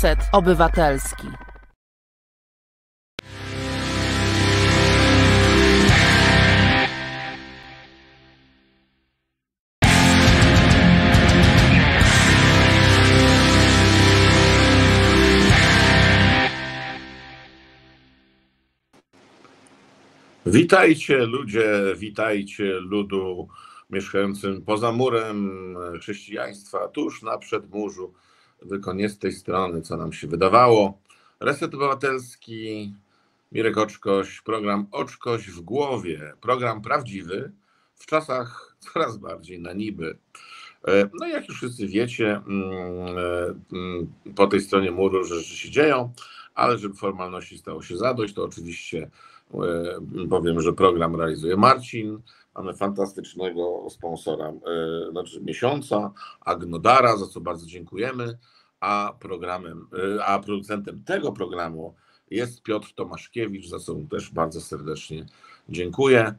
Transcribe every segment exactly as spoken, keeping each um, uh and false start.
Reset Obywatelski. Witajcie ludzie, witajcie ludu mieszkającym poza murem chrześcijaństwa, tuż na przedmurzu, tylko nie z tej strony, co nam się wydawało. Reset Obywatelski, Mirek Oczkoś, program Oczkoś w głowie, program prawdziwy, w czasach coraz bardziej na niby. No i jak już wszyscy wiecie, po tej stronie muru rzeczy się dzieją, ale żeby formalności stało się zadość, to oczywiście powiem, że program realizuje Marcin. Mamy fantastycznego sponsora, znaczy miesiąca, Agnodara, za co bardzo dziękujemy, a programem, a producentem tego programu jest Piotr Tomaszkiewicz, za co też bardzo serdecznie dziękuję.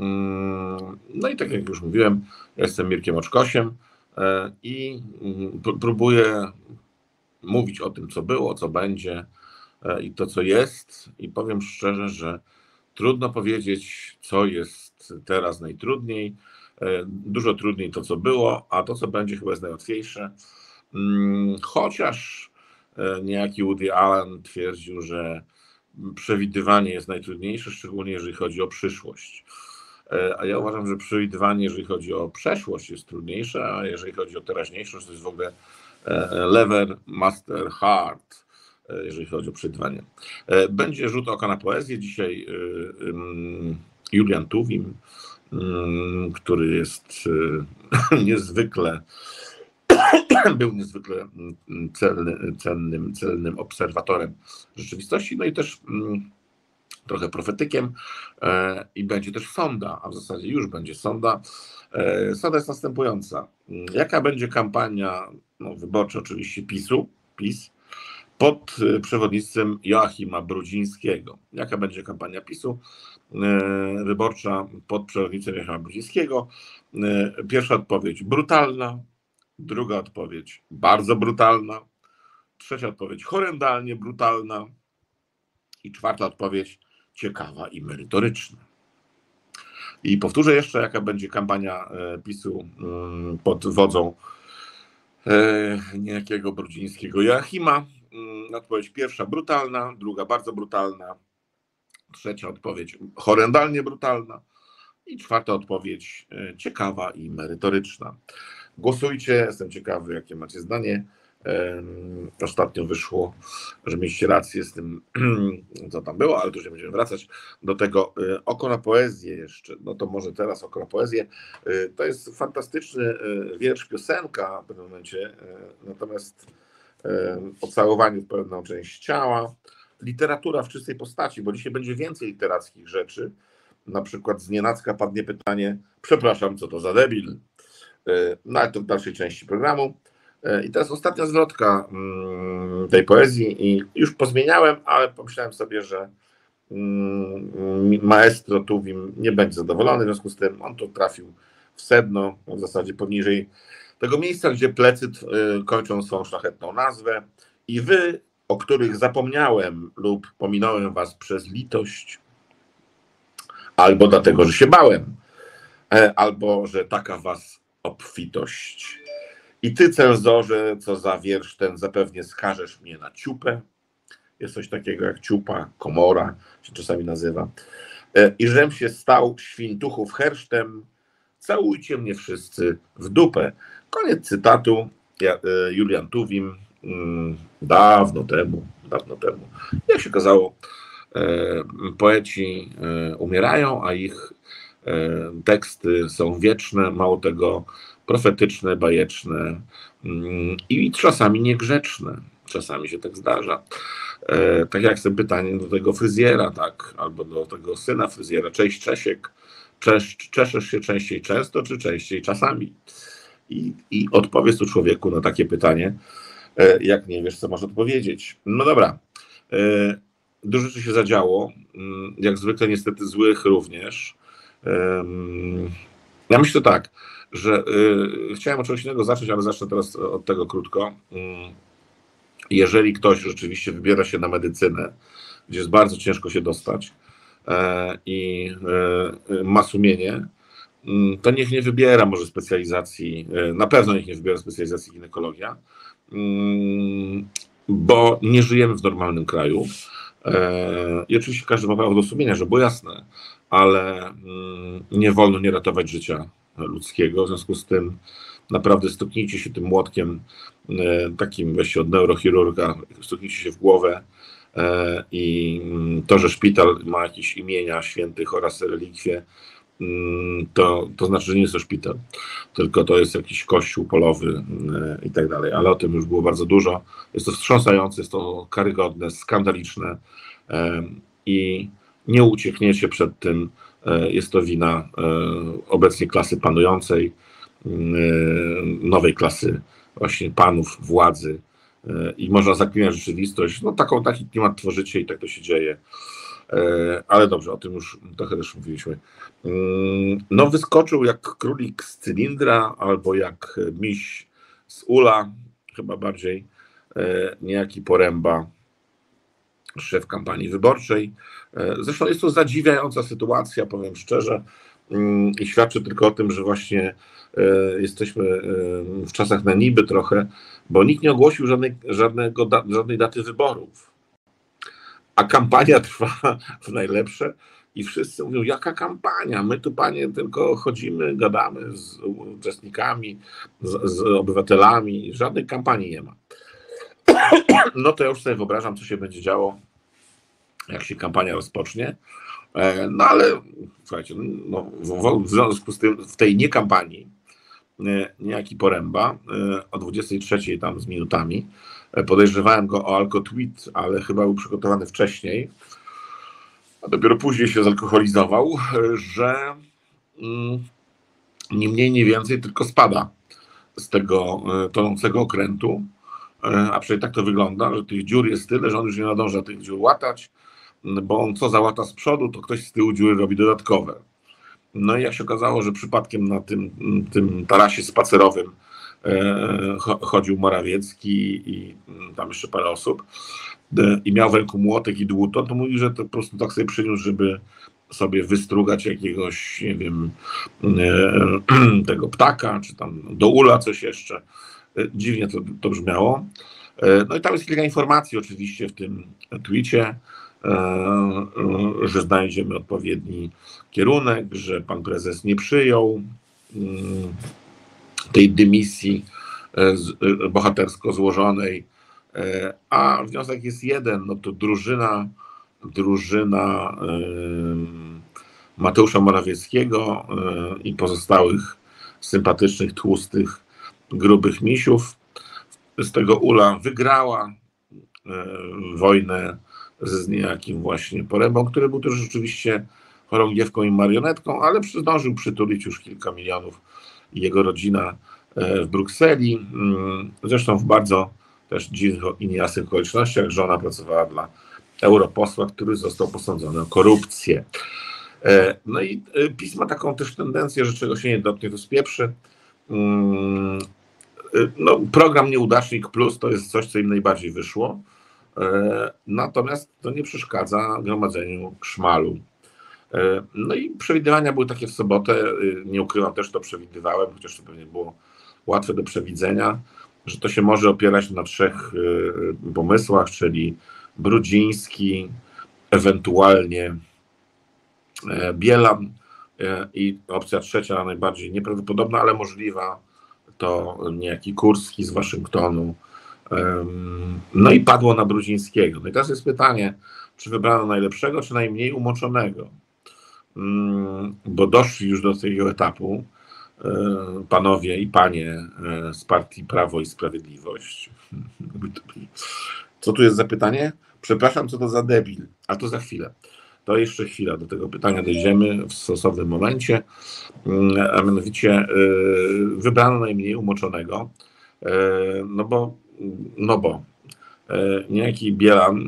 No i tak jak już mówiłem, jestem Mirkiem Oczkosiem i próbuję mówić o tym, co było, co będzie i to, co jest, i powiem szczerze, że trudno powiedzieć, co jest teraz najtrudniej. Dużo trudniej to, co było, a to, co będzie, chyba jest najłatwiejsze. Chociaż niejaki Woody Allen twierdził, że przewidywanie jest najtrudniejsze, szczególnie jeżeli chodzi o przyszłość. A ja uważam, że przewidywanie, jeżeli chodzi o przeszłość, jest trudniejsze, a jeżeli chodzi o teraźniejszość, to jest w ogóle lever master hard, jeżeli chodzi o przewidywanie. Będzie rzut oka na poezję. Dzisiaj Julian Tuwim, który jest niezwykle, był niezwykle celny, cennym, celnym obserwatorem rzeczywistości, no i też trochę profetykiem, i będzie też sonda, a w zasadzie już będzie sonda. Sonda jest następująca. Jaka będzie kampania, no, wyborcza oczywiście PiSu, PiS, pod przewodnictwem Joachima Brudzińskiego? Jaka będzie kampania PiSu wyborcza pod przewodnictwem Joachima Brudzińskiego? Pierwsza odpowiedź brutalna, druga odpowiedź bardzo brutalna, trzecia odpowiedź horrendalnie brutalna i czwarta odpowiedź ciekawa i merytoryczna. I powtórzę jeszcze, jaka będzie kampania PiSu pod wodzą niejakiego Brudzińskiego Joachima. Odpowiedź pierwsza brutalna, druga bardzo brutalna, trzecia odpowiedź horrendalnie brutalna i czwarta odpowiedź ciekawa i merytoryczna. Głosujcie, jestem ciekawy, jakie macie zdanie. Ostatnio wyszło, że mieliście rację z tym, co tam było, ale tu już nie będziemy wracać do tego. Oko na poezję jeszcze, no to może teraz oko na poezję. To jest fantastyczny wiersz, piosenka w pewnym momencie, natomiast o całowaniu w pewną część ciała. Literatura w czystej postaci, bo dzisiaj będzie więcej literackich rzeczy. Na przykład z nienacka padnie pytanie, przepraszam, co to za debil? No ale to w dalszej części programu. I teraz ostatnia zwrotka tej poezji i już pozmieniałem, ale pomyślałem sobie, że maestro Tuwim nie będzie zadowolony, w związku z tym on tu trafił w sedno, w zasadzie poniżej tego miejsca, gdzie plecy kończą swą szlachetną nazwę i wy, o których zapomniałem lub pominąłem was przez litość, albo dlatego, że się bałem, albo że taka was obfitość. I ty, cenzorze, co za wiersz ten zapewnie skażesz mnie na ciupę. Jest coś takiego jak ciupa, komora się czasami nazywa. I żem się stał świntuchów hersztem, całujcie mnie wszyscy w dupę. Koniec cytatu. Julian Tuwim dawno temu, dawno temu. Jak się okazało, poeci umierają, a ich teksty są wieczne, mało tego profetyczne, bajeczne i czasami niegrzeczne. Czasami się tak zdarza. Tak jak sobie pytanie do tego fryzjera, tak, albo do tego syna fryzjera. Cześć Czesiek, Czesz, czeszesz się częściej często, czy częściej czasami? I, I odpowiedz tu człowieku na takie pytanie, jak nie wiesz, co masz odpowiedzieć. No dobra. Dużo rzeczy się zadziało. Jak zwykle niestety złych również. Ja myślę tak, że y, chciałem od czegoś innego zacząć, ale zacznę teraz od tego krótko. jeżeli ktoś rzeczywiście wybiera się na medycynę, gdzie jest bardzo ciężko się dostać i ma sumienie, to niech nie wybiera może specjalizacji, na pewno niech nie wybiera specjalizacji ginekologia, bo nie żyjemy w normalnym kraju. I oczywiście każdy ma prawo do sumienia, żeby było jasne, ale nie wolno nie ratować życia ludzkiego. W związku z tym naprawdę stuknijcie się tym młotkiem takim weźcie od neurochirurga, stuknijcie się w głowę i to, że szpital ma jakieś imienia świętych oraz relikwie, to, to znaczy, że nie jest to szpital, tylko to jest jakiś kościół polowy i tak dalej, ale o tym już było bardzo dużo. Jest to wstrząsające, jest to karygodne, skandaliczne i nie uciekniecie przed tym. Jest to wina obecnie klasy panującej, nowej klasy właśnie panów, władzy i można zaklinać rzeczywistość. No taką, taki klimat tworzycie i tak to się dzieje. Ale dobrze, o tym już trochę też mówiliśmy. No wyskoczył jak królik z cylindra, albo jak miś z ula, chyba bardziej, niejaki Poręba, szef kampanii wyborczej. Zresztą jest to zadziwiająca sytuacja, powiem szczerze, i świadczy tylko o tym, że właśnie jesteśmy w czasach na niby trochę, bo nikt nie ogłosił żadnej, żadnego, żadnej daty wyborów. A kampania trwa w najlepsze i wszyscy mówią, jaka kampania? My tu, panie, tylko chodzimy, gadamy z uczestnikami, z, z obywatelami, żadnej kampanii nie ma. No to ja już sobie wyobrażam, co się będzie działo, jak się kampania rozpocznie. No ale słuchajcie, no, w związku z tym w tej niekampanii niejaki Poręba o dwudziestej trzeciej tam z minutami, podejrzewałem go o alkotweet, ale chyba był przygotowany wcześniej, a dopiero później się zalkoholizował, że ni mniej, ni więcej, tylko spada z tego tonącego okrętu, a przecież tak to wygląda, że tych dziur jest tyle, że on już nie nadąża tych dziur łatać, bo on co załata z przodu, to ktoś z tyłu dziury robi dodatkowe. No i jak się okazało, że przypadkiem na tym, tym tarasie spacerowym chodził Morawiecki i tam jeszcze parę osób i miał w ręku młotek i dłuto, to mówi, że to po prostu tak sobie przyniósł, żeby sobie wystrugać jakiegoś, nie wiem, tego ptaka, czy tam do ula coś jeszcze. Dziwnie to, to brzmiało. No i tam jest kilka informacji oczywiście w tym tweetie, że znajdziemy odpowiedni kierunek, że pan prezes nie przyjął tej dymisji bohatersko złożonej, a wniosek jest jeden, no to drużyna, drużyna Mateusza Morawieckiego i pozostałych sympatycznych, tłustych, grubych misiów z tego ula wygrała wojnę z niejakim właśnie Porębą, który był też rzeczywiście chorągiewką i marionetką, ale zdążył przytulić już kilka milionów i jego rodzina w Brukseli. Zresztą w bardzo też dziwnych i niejasnych okolicznościach. Żona pracowała dla europosła, który został posądzony o korupcję. No i PiS ma taką też tendencję, że czego się nie dotknie, to spieprzy. No, program Nieudacznik Plus to jest coś, co im najbardziej wyszło. Natomiast to nie przeszkadza gromadzeniu szmalu. No i przewidywania były takie w sobotę, nie ukrywam, też to przewidywałem, chociaż to pewnie było łatwe do przewidzenia, że to się może opierać na trzech pomysłach, czyli Brudziński, ewentualnie Bielan i opcja trzecia, najbardziej nieprawdopodobna, ale możliwa, to niejaki Kurski z Waszyngtonu. No i padło na Brudzińskiego. No i teraz jest pytanie, czy wybrano najlepszego, czy najmniej umoczonego? Bo doszli już do tego etapu panowie i panie z partii Prawo i Sprawiedliwość. Co tu jest za pytanie? Przepraszam, co to za debil, a to za chwilę. To jeszcze chwila, do tego pytania dojdziemy w stosownym momencie, a mianowicie wybrano najmniej umoczonego, no bo, no bo niejaki Bielan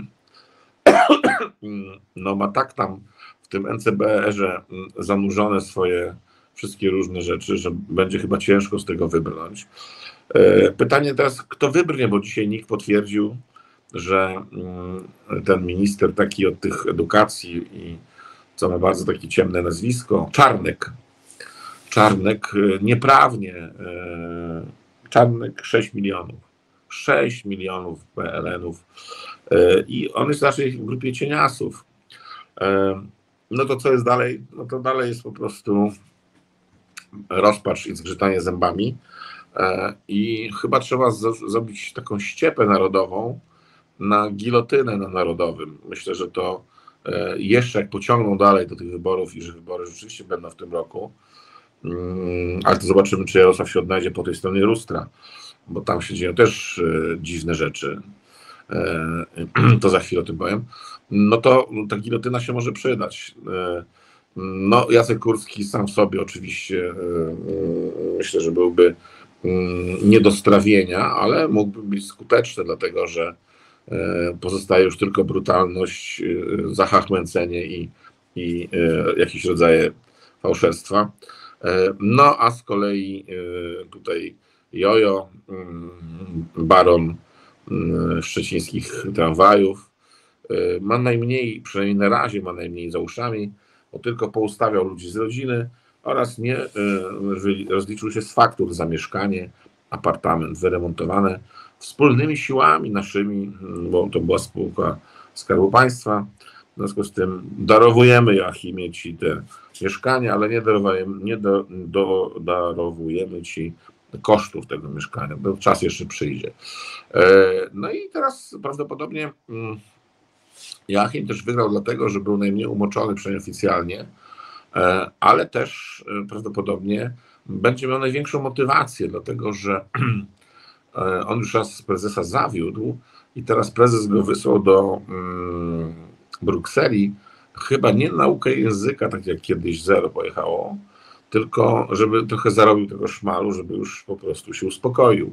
no ma tak tam w tym N C B R-ze zanurzone swoje wszystkie różne rzeczy, że będzie chyba ciężko z tego wybrnąć. Pytanie teraz, kto wybrnie, bo dzisiaj NIK potwierdził, że ten minister taki od tych edukacji i co ma bardzo takie ciemne nazwisko, Czarnek, Czarnek nieprawnie, Czarnek sześć milionów, sześć milionów P L N-ów i on jest raczej w grupie cieniasów. No to co jest dalej? No to dalej jest po prostu rozpacz i zgrzytanie zębami i chyba trzeba z- zrobić taką ściepę narodową na gilotynę na narodowym. Myślę, że to jeszcze jak pociągną dalej do tych wyborów i że wybory rzeczywiście będą w tym roku, ale to zobaczymy, czy Jarosław się odnajdzie po tej stronie lustra, bo tam się dzieją też dziwne rzeczy. To za chwilę o tym powiem. No to ta gilotyna się może przydać. No Jacek Kurski sam w sobie oczywiście myślę, że byłby nie do strawienia, ale mógłby być skuteczny, dlatego że pozostaje już tylko brutalność, zachachmęcenie i, i jakieś rodzaje fałszerstwa. No a z kolei tutaj Jojo, baron szczecińskich tramwajów, ma najmniej, przynajmniej na razie ma najmniej za uszami, bo tylko poustawiał ludzi z rodziny oraz nie rozliczył się z faktur za mieszkanie, apartament wyremontowane wspólnymi siłami naszymi, bo to była spółka Skarbu Państwa. W związku z tym darowujemy Joachimie ci te mieszkania, ale nie darowujemy, nie do, do, darowujemy ci kosztów tego mieszkania, bo czas jeszcze przyjdzie. No i teraz prawdopodobnie Joachim też wygrał dlatego, że był najmniej umoczony, przynajmniej oficjalnie, ale też prawdopodobnie będzie miał największą motywację, dlatego że on już raz prezesa zawiódł i teraz prezes go wysłał do Brukseli, chyba nie naukę języka, tak jak kiedyś Zero pojechało, tylko żeby trochę zarobił tego szmalu, żeby już po prostu się uspokoił.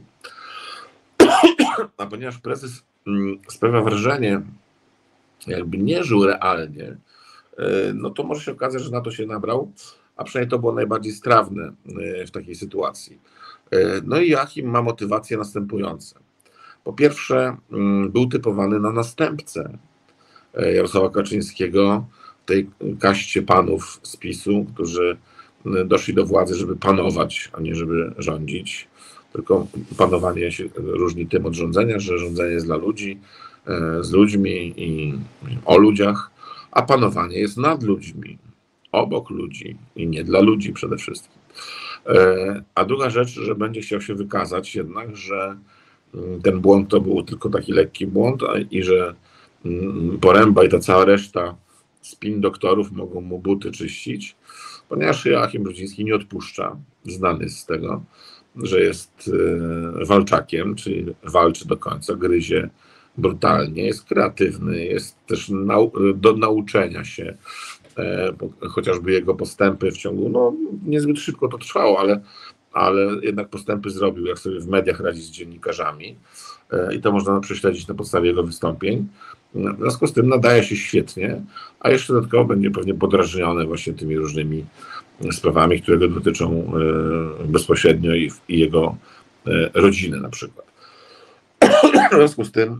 A ponieważ prezes sprawia wrażenie, jakby nie żył realnie, no to może się okazać, że na to się nabrał, a przynajmniej to było najbardziej strawne w takiej sytuacji. No i Joachim ma motywacje następujące. Po pierwsze, był typowany na następcę Jarosława Kaczyńskiego, tej kaście panów z PiSu, którzy doszli do władzy, żeby panować, a nie żeby rządzić. Tylko panowanie się różni tym od rządzenia, że rządzenie jest dla ludzi, z ludźmi i o ludziach, a panowanie jest nad ludźmi, obok ludzi i nie dla ludzi przede wszystkim. A druga rzecz, że będzie chciał się wykazać jednak, że ten błąd to był tylko taki lekki błąd i że Poręba i ta cała reszta spin doktorów mogą mu buty czyścić, ponieważ Joachim Brudziński nie odpuszcza, znany z tego, że jest walczakiem, czyli walczy do końca, gryzie brutalnie, jest kreatywny, jest też nau do nauczenia się, chociażby jego postępy w ciągu, no niezbyt szybko to trwało, ale, ale jednak postępy zrobił, jak sobie w mediach radzi z dziennikarzami i to można prześledzić na podstawie jego wystąpień. W związku z tym nadaje się świetnie, a jeszcze dodatkowo będzie pewnie podrażniony właśnie tymi różnymi sprawami, które go dotyczą bezpośrednio i, i jego rodziny na przykład. W związku z tym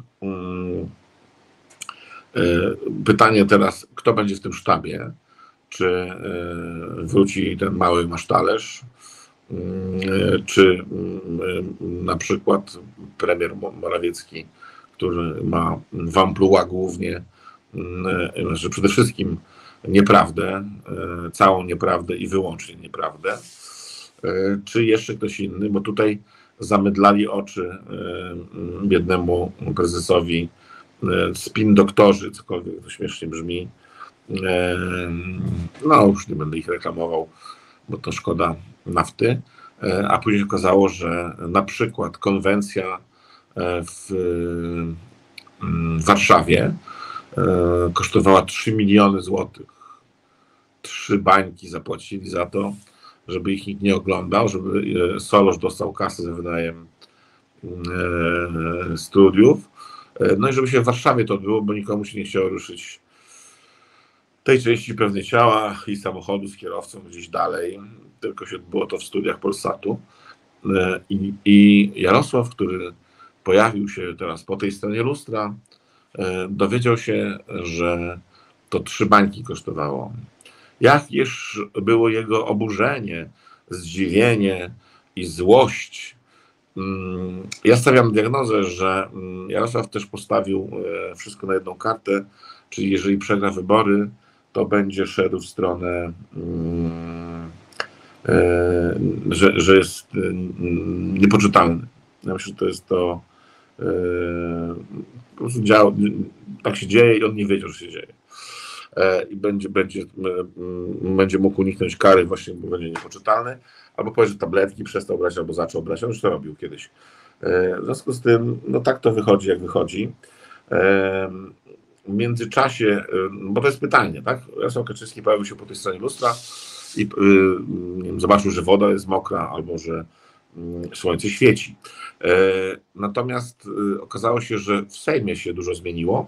pytanie teraz, kto będzie w tym sztabie? Czy wróci ten mały masztalerz? Czy na przykład premier Morawiecki, który ma w amplua głównie, że przede wszystkim nieprawdę, całą nieprawdę i wyłącznie nieprawdę, czy jeszcze ktoś inny, bo tutaj zamydlali oczy biednemu prezesowi spin doktorzy, cokolwiek to śmiesznie brzmi. No już nie będę ich reklamował, bo to szkoda nafty, a później okazało, że na przykład konwencja w Warszawie kosztowała trzy miliony złotych. Trzy bańki zapłacili za to, żeby ich nikt nie oglądał, żeby Solarz dostał kasę za wynajem studiów. No i żeby się w Warszawie to odbyło, bo nikomu się nie chciało ruszyć tej części pewnej ciała i samochodu z kierowcą gdzieś dalej. Tylko się odbyło to w studiach Polsatu. I, i Jarosław, który pojawił się teraz po tej stronie lustra, dowiedział się, że to trzy bańki kosztowało. Jakież było jego oburzenie, zdziwienie i złość. Ja stawiam diagnozę, że Jarosław też postawił wszystko na jedną kartę, czyli jeżeli przegra wybory, to będzie szedł w stronę, że, że jest niepoczytalny. Ja myślę, że to jest to, po prostu działa, tak się dzieje i on nie wiedział, że się dzieje. I będzie, będzie, będzie mógł uniknąć kary właśnie, bo będzie niepoczytalny, albo powie, że tabletki przestał brać, albo zaczął brać, on już to robił kiedyś. W związku z tym, no tak to wychodzi, jak wychodzi. W międzyczasie, bo to jest pytanie, tak? Jarosław Kaczyński pojawił się po tej stronie lustra i nie wiem, zobaczył, że woda jest mokra, albo że słońce świeci. Natomiast okazało się, że w Sejmie się dużo zmieniło,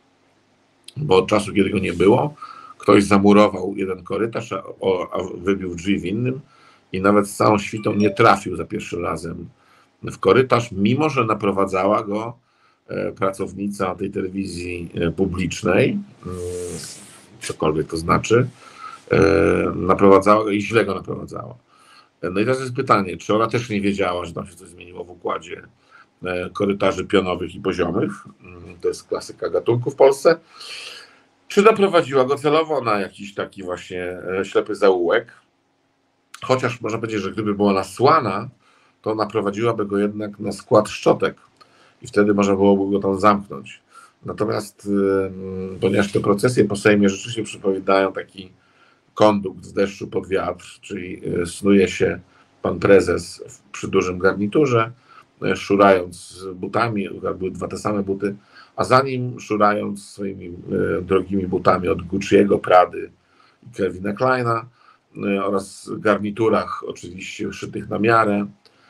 bo od czasu, kiedy go nie było, ktoś zamurował jeden korytarz, a, a wybił drzwi w innym i nawet z całą świtą nie trafił za pierwszym razem w korytarz, mimo że naprowadzała go pracownica tej telewizji publicznej, cokolwiek to znaczy, naprowadzała go i źle go naprowadzała. No i teraz jest pytanie, czy ona też nie wiedziała, że tam się coś zmieniło w układzie korytarzy pionowych i poziomych, to jest klasyka gatunku w Polsce, czy naprowadziła go celowo na jakiś taki właśnie ślepy zaułek, chociaż można powiedzieć, że gdyby była nasłana, to naprowadziłaby go jednak na skład szczotek i wtedy można byłoby go tam zamknąć. Natomiast ponieważ te procesje po Sejmie rzeczywiście przypominają taki kondukt z deszczu pod wiatr, czyli snuje się pan prezes przy dużym garniturze, szurając butami, były dwa te same buty, a za nim szurając swoimi drogimi butami od Gucci'ego, Prady i Calvina Kleina oraz garniturach oczywiście szytych na miarę,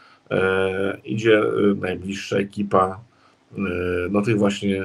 idzie najbliższa ekipa no tych właśnie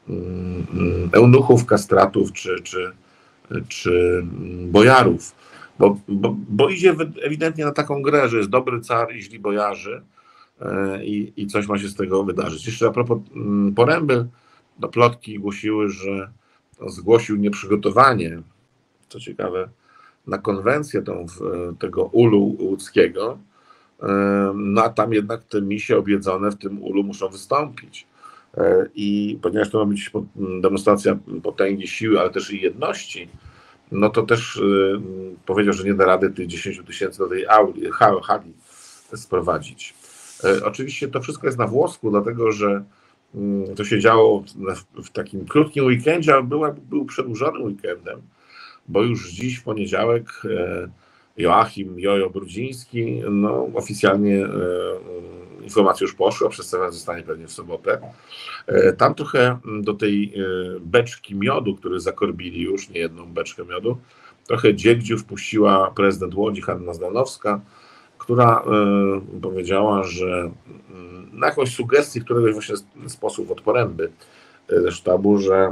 eunuchów, kastratów czy, czy, czy bojarów, bo, bo, bo idzie ewidentnie na taką grę, że jest dobry car i źli bojarzy i, i coś ma się z tego wydarzyć. Jeszcze a propos Poręby, no plotki głosiły, że zgłosił nieprzygotowanie, co ciekawe, na konwencję tą, tego ulu łódzkiego, no a tam jednak te misie objedzone w tym ulu muszą wystąpić. I ponieważ to ma być demonstracja potęgi, siły, ale też i jedności, no to też powiedział, że nie da rady tych dziesięć tysięcy do tej auli, hali sprowadzić. Oczywiście to wszystko jest na włosku, dlatego że to się działo w takim krótkim weekendzie, ale był, był przedłużonym weekendem, bo już dziś w poniedziałek Joachim Jojo Brudziński, no oficjalnie e, informacje już poszły, a przedstawiony zostanie pewnie w sobotę. E, tam trochę do tej e, beczki miodu, który zakorbili już, nie jedną beczkę miodu, trochę dziegdziu wpuściła prezydent Łodzi Hanna Zdanowska, która e, powiedziała, że na jakąś sugestię któregoś właśnie sposób od Poręby e, ze sztabu, że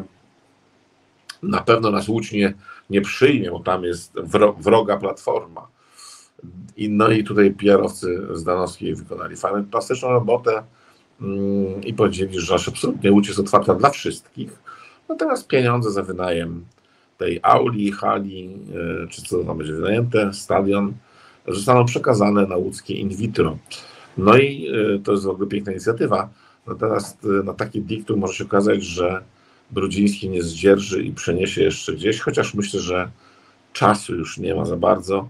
na pewno nas Łódź nie, nie przyjmie, bo tam jest wroga platforma. I, no i tutaj P R-owcy Zdanowskiej wykonali fantastyczną robotę mm, i powiedzieli, że absolutnie Łódź jest otwarta dla wszystkich. Natomiast pieniądze za wynajem tej auli, hali, yy, czy co tam będzie wynajęte, stadion, zostaną przekazane na łódzkie in vitro. No i yy, to jest w ogóle piękna inicjatywa. Natomiast yy, na taki diktum może się okazać, że Brudziński nie zdzierży i przeniesie jeszcze gdzieś, chociaż myślę, że czasu już nie ma za bardzo.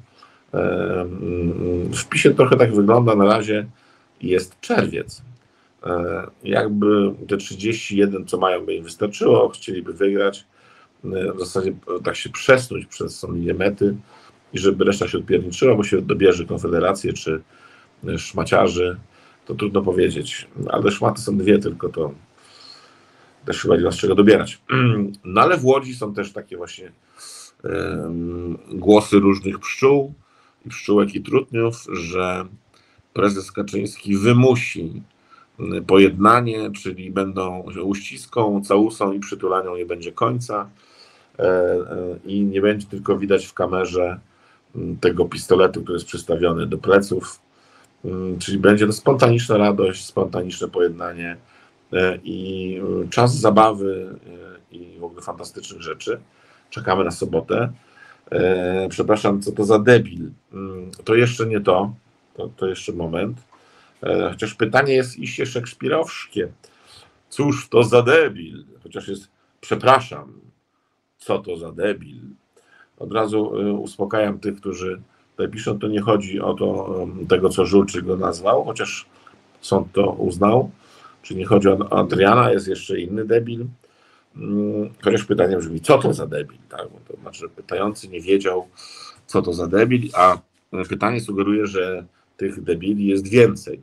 W wpisie trochę tak wygląda na razie, jest czerwiec. Jakby te trzydzieści jeden, co mają, by im wystarczyło, chcieliby wygrać, w zasadzie tak się przesunąć przez są linię mety i żeby reszta się odpierniczyła, bo się dobierze Konfederację czy szmaciarzy, to trudno powiedzieć. Ale szmaty są dwie tylko, to też chyba nie ma z czego dobierać. No ale w Łodzi są też takie właśnie um, głosy różnych pszczół, i pszczółek i trutniów, że prezes Kaczyński wymusi pojednanie, czyli będą uściską, całusą i przytulanią nie będzie końca i nie będzie tylko widać w kamerze tego pistoletu, który jest przystawiony do pleców, czyli będzie to spontaniczna radość, spontaniczne pojednanie i czas zabawy i w ogóle fantastycznych rzeczy. Czekamy na sobotę. Przepraszam, co to za debil? To jeszcze nie to, to, to jeszcze moment. Chociaż pytanie jest iście szekspirowskie. Cóż to za debil? Chociaż jest, przepraszam, co to za debil? Od razu uspokajam tych, którzy tutaj piszą, to nie chodzi o to, tego, co Żulczyk go nazwał, chociaż sąd to uznał. Czy nie chodzi o Adriana, jest jeszcze inny debil. Chociaż pytanie brzmi, co to za debil? Tak? To znaczy, pytający nie wiedział, co to za debil, a pytanie sugeruje, że tych debili jest więcej.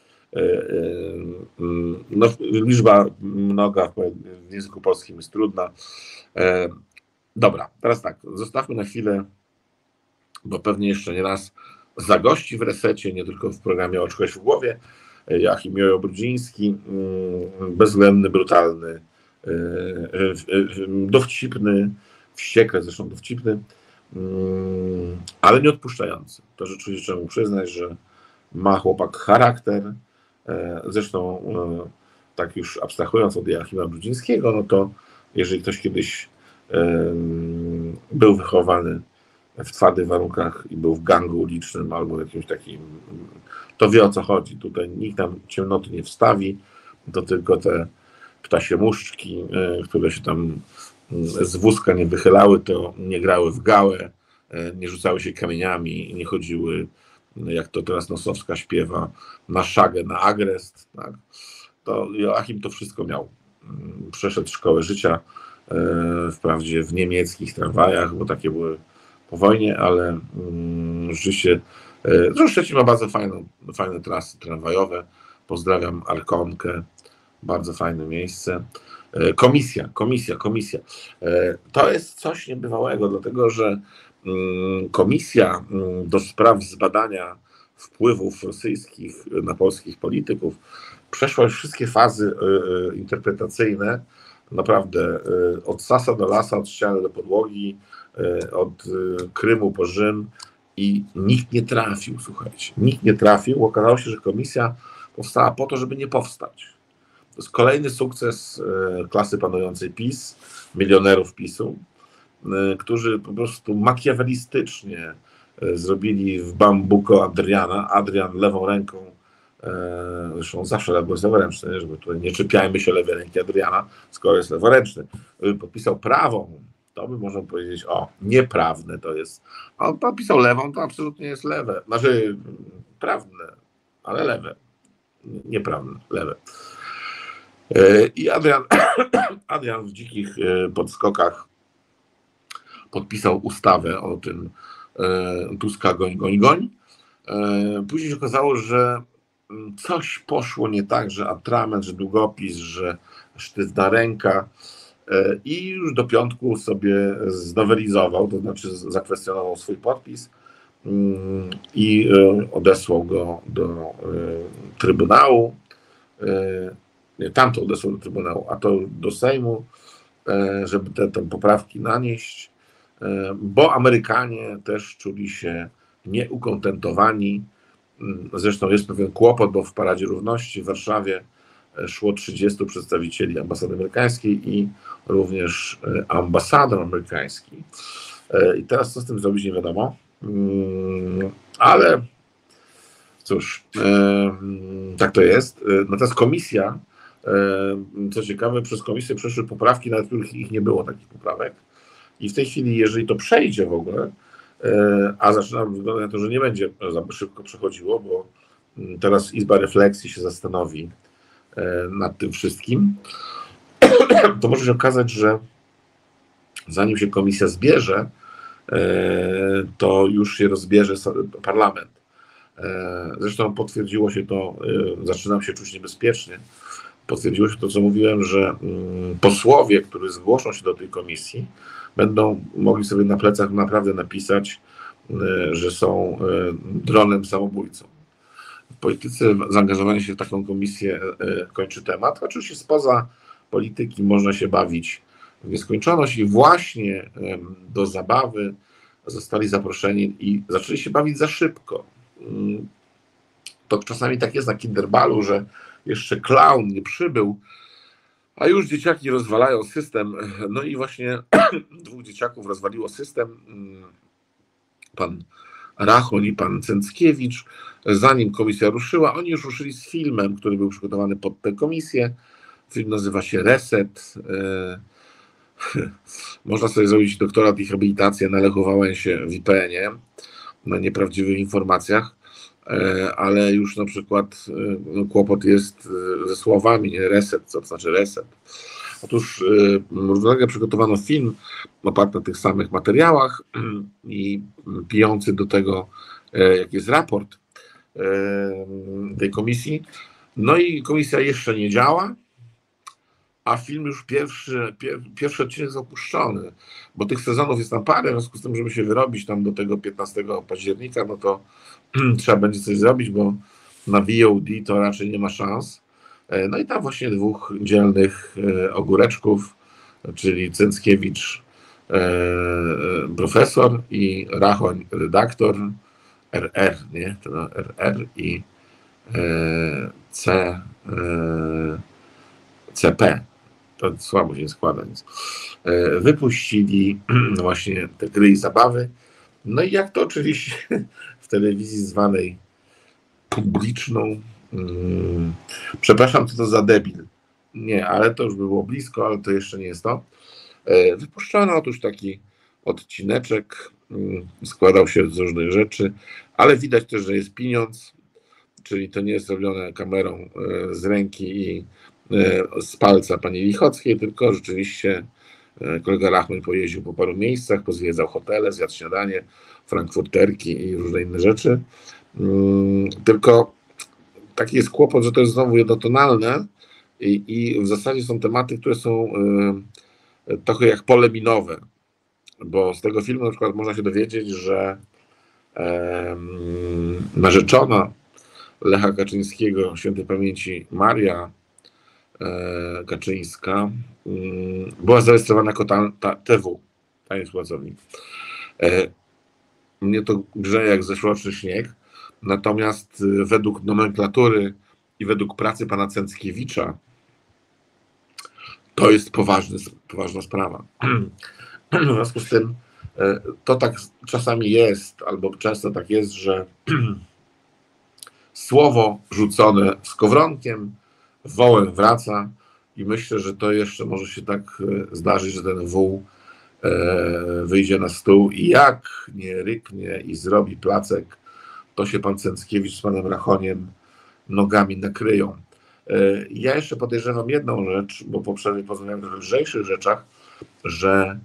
No, liczba mnoga w języku polskim jest trudna. Dobra, teraz tak, zostawmy na chwilę, bo pewnie jeszcze nie raz zagości w Resecie, nie tylko w programie Oczkoś w głowie, Joachim Jojo-Brudziński, bezwzględny, brutalny, dowcipny, wściekle zresztą dowcipny, ale nie odpuszczający. To rzeczywiście trzeba mu przyznać, że ma chłopak charakter. Zresztą tak już abstrahując od Joachima Brudzińskiego, no to jeżeli ktoś kiedyś był wychowany w twardych warunkach i był w gangu ulicznym albo jakimś takim, to wie, o co chodzi. Tutaj nikt tam ciemnoty nie wstawi, to tylko te ptasie muszczki, które się tam z wózka nie wychylały, to nie grały w gałę, nie rzucały się kamieniami, nie chodziły, jak to teraz Nosowska śpiewa, na szagę, na agrest. Tak? To Joachim to wszystko miał. Przeszedł szkołę życia, wprawdzie w niemieckich tramwajach, bo takie były po wojnie, ale rzeczywiście, zresztą Szczecin ma bardzo fajną, fajne trasy tramwajowe. Pozdrawiam Arkonkę, bardzo fajne miejsce. Komisja, komisja, komisja. To jest coś niebywałego, dlatego że komisja do spraw zbadania wpływów rosyjskich na polskich polityków przeszła już wszystkie fazy interpretacyjne, naprawdę od sasa do lasa, od ściany do podłogi, od Krymu po Rzym i nikt nie trafił, słuchajcie, nikt nie trafił. Okazało się, że komisja powstała po to, żeby nie powstać. To jest kolejny sukces klasy panującej PiS, milionerów PiSu, którzy po prostu makiawelistycznie zrobili w bambuko Adriana. Adrian lewą ręką, zresztą zawsze jest leworęczny, żeby tutaj nie czepiajmy się lewej ręki Adriana, skoro jest leworęczny. Podpisał prawą, to by można powiedzieć, o, nieprawne to jest. A on podpisał lewą, to absolutnie jest lewe. Znaczy prawne, ale lewe. Nieprawne, lewe. I Adrian, Adrian w dzikich podskokach podpisał ustawę o tym Tuska goń, goń, goń. Później się okazało, że coś poszło nie tak, że atrament, że długopis, że sztywna ręka i już do piątku sobie znowelizował, to znaczy zakwestionował swój podpis i odesłał go do Trybunału. Nie, tamto odesłał do Trybunału, a to do Sejmu, żeby te, te poprawki nanieść, bo Amerykanie też czuli się nieukontentowani. Zresztą jest pewien kłopot, bo w Paradzie Równości w Warszawie szło trzydziestu przedstawicieli ambasady amerykańskiej i również ambasador amerykański. I teraz co z tym zrobić, nie wiadomo. Ale cóż, tak to jest. Natomiast komisja, co ciekawe, przez komisję przeszły poprawki, na których ich nie było, takich poprawek. I w tej chwili, jeżeli to przejdzie w ogóle, a zaczynam wyglądać na to, że nie będzie za szybko przechodziło, bo teraz Izba Refleksji się zastanowi nad tym wszystkim, to może się okazać, że zanim się komisja zbierze, to już się rozbierze parlament. Zresztą potwierdziło się to, zaczynam się czuć niebezpiecznie, potwierdziło się to, co mówiłem, że posłowie, którzy zgłoszą się do tej komisji, będą mogli sobie na plecach naprawdę napisać, że są dronem samobójcą. W polityce zaangażowanie się w taką komisję kończy temat. Oczywiście spoza polityki można się bawić w nieskończoność i właśnie do zabawy zostali zaproszeni i zaczęli się bawić za szybko. to czasami tak jest na Kinderbalu, że jeszcze klaun nie przybył, a już dzieciaki rozwalają system. No i właśnie dwóch dzieciaków rozwaliło system. Pan Rachoń i pan Cęckiewicz. Zanim komisja ruszyła, oni już ruszyli z filmem, który był przygotowany pod tę komisję. Film nazywa się Reset. Można sobie zrobić doktorat i habilitację na Lechu Wałęsie w I P N-ie, na nieprawdziwych informacjach, ale już na przykład no, kłopot jest ze słowami, nie? Reset, co to znaczy reset. Otóż równolegle przygotowano film oparty na tych samych materiałach i pijący do tego, jak jest raport tej komisji. No i komisja jeszcze nie działa, a film już pierwszy, pier, pierwszy odcinek jest opuszczony, bo tych sezonów jest tam parę, w związku z tym, żeby się wyrobić tam do tego piętnastego października, no to trzeba będzie coś zrobić, bo na V O D to raczej nie ma szans. No i tam właśnie dwóch dzielnych ogóreczków, czyli Cęckiewicz profesor i Rachoń redaktor, R R, nie? To R R i C, C P. To słabo się składa, więc wypuścili właśnie te gry i zabawy. No i jak to oczywiście w telewizji zwanej publiczną, hmm, przepraszam, co to za debil. Nie, ale to już by było blisko, ale to jeszcze nie jest to. Wypuszczono otóż taki odcineczek, składał się z różnych rzeczy, ale widać też, że jest pieniądz, czyli to nie jest robione kamerą z ręki i z palca pani Lichockiej, tylko rzeczywiście kolega Rachman pojeździł po paru miejscach, pozwiedzał hotele, zjadł śniadanie, frankfurterki i różne inne rzeczy. Tylko taki jest kłopot, że to jest znowu jednotonalne i, i w zasadzie są tematy, które są trochę jak pole minowe, bo z tego filmu na przykład można się dowiedzieć, że narzeczona Lecha Kaczyńskiego, świętej pamięci Maria Kaczyńska, była zarejestrowana jako T W, taniec pracownik. Mnie to grzeje jak zeszłoroczny śnieg, natomiast według nomenklatury i według pracy pana Cęckiewicza to jest poważny, poważna sprawa. W związku z tym to tak czasami jest, albo często tak jest, że słowo rzucone skowronkiem wołem wraca i myślę, że to jeszcze może się tak zdarzyć, że ten wół wyjdzie na stół i jak nie ryknie i zrobi placek, to się pan Cęckiewicz z panem Rachoniem nogami nakryją. Ja jeszcze podejrzewam jedną rzecz, bo poprzednio porozmawiałem o lżejszych rzeczach, że